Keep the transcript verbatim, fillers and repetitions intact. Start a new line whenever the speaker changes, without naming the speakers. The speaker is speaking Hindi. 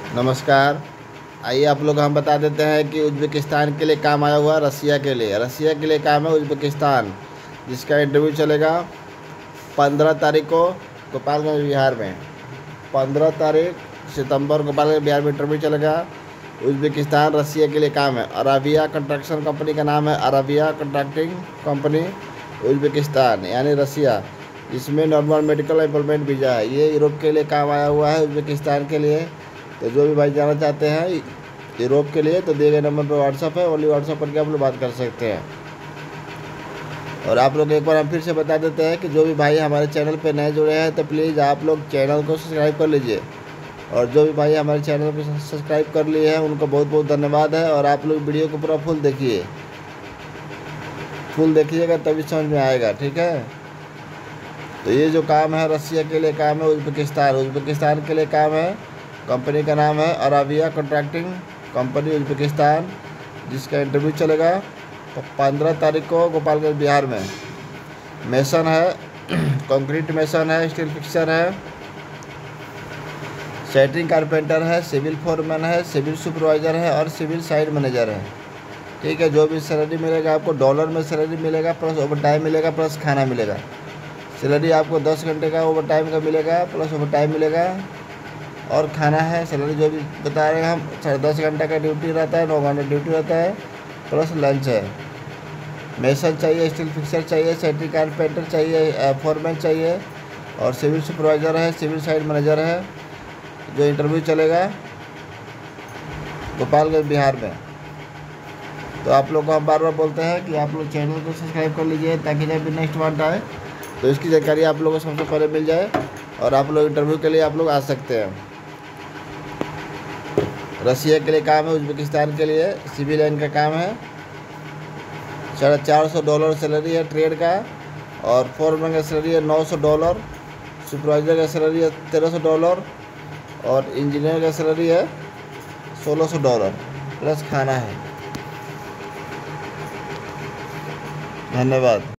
नमस्कार। आइए आप लोग हम बता देते हैं कि उज़्बेकिस्तान के लिए काम आया हुआ रसिया के लिए रसिया के लिए काम है उज़्बेकिस्तान, जिसका इंटरव्यू चलेगा पंद्रह तारीख को गोपालगंज बिहार में। पंद्रह तारीख सितंबर गोपालगंज बिहार में इंटरव्यू चलेगा। उज़्बेकिस्तान रसिया के लिए काम है। अराबिया कंस्ट्रक्शन कंपनी का नाम है अराबिया कंट्रैक्टिंग कंपनी उज़्बेकिस्तान यानी रसिया। इसमें नॉर्मल मेडिकल एम्प्लॉयमेंट वीज़ा है। ये यूरोप के लिए काम आया हुआ है उज़्बेकिस्तान के लिए। तो जो भी भाई जाना चाहते हैं यूरोप के लिए तो दिए गए नंबर पर व्हाट्सअप है, ओनली व्हाट्सअप करके आप लोग बात कर सकते हैं। और आप लोग एक बार हम फिर से बता देते हैं कि जो भी भाई हमारे चैनल पे नए जुड़े हैं तो प्लीज़ आप लोग चैनल को सब्सक्राइब कर लीजिए। और जो भी भाई हमारे चैनल को सब्सक्राइब कर लिए हैं उनको बहुत बहुत धन्यवाद है। और आप लोग वीडियो को पूरा फुल देखिए, फुल देखिएगा तभी समझ में आएगा, ठीक है। तो ये जो काम है रसिया के लिए काम है उज़्बेकिस्तान उज़्बेकिस्तान के लिए काम है। कंपनी का नाम है अराबिया कंट्रैक्टिंग कंपनी उज़्बेकिस्तान, जिसका इंटरव्यू चलेगा पंद्रह तारीख को गोपालगंज बिहार में। मेसन है, कंक्रीट मेसन है, स्टील फिक्सर है, सेटिंग कारपेंटर है, सिविल फोरमैन है, सिविल सुपरवाइज़र है और सिविल साइट मैनेजर है, ठीक है। जो भी सैलरी मिलेगा आपको डॉलर में सैलरी मिलेगा, प्लस ओवर टाइम मिलेगा, प्लस खाना मिलेगा। सैलरी आपको दस घंटे का ओवर टाइम का मिलेगा, प्लस ओवर टाइम मिलेगा और खाना है। सैलरी जो भी बता रहे हैं हम, साढ़े दस घंटे का ड्यूटी रहता है, नौ घंटे ड्यूटी रहता है, प्लस लंच है। मेसन चाहिए, स्टील फिक्सर चाहिए, सेटिंग कारपेंटर चाहिए, फोरमैन चाहिए और सिविल सुपरवाइज़र है, सिविल साइट मैनेजर है। जो इंटरव्यू चलेगा गोपालगंज बिहार में। तो आप लोग को हम बार बार बोलते हैं कि आप लोग चैनल को सब्सक्राइब कर लीजिए ताकि जब भी नेक्स्ट वांट आए तो इसकी जानकारी आप लोगों को सबसे पहले मिल जाए और आप लोग इंटरव्यू के लिए आप लोग आ सकते हैं। रसिया के लिए काम है, उज़्बेकिस्तान के लिए सिविल लाइन का काम है। साढ़े चार सौ डॉलर सैलरी है ट्रेड का और फोरमैन का सैलरी है नौ सौ डॉलर, सुपरवाइज़र का सैलरी है तेरह सौ डॉलर और इंजीनियर का सैलरी है सोलह सौ डॉलर, प्लस खाना है। धन्यवाद।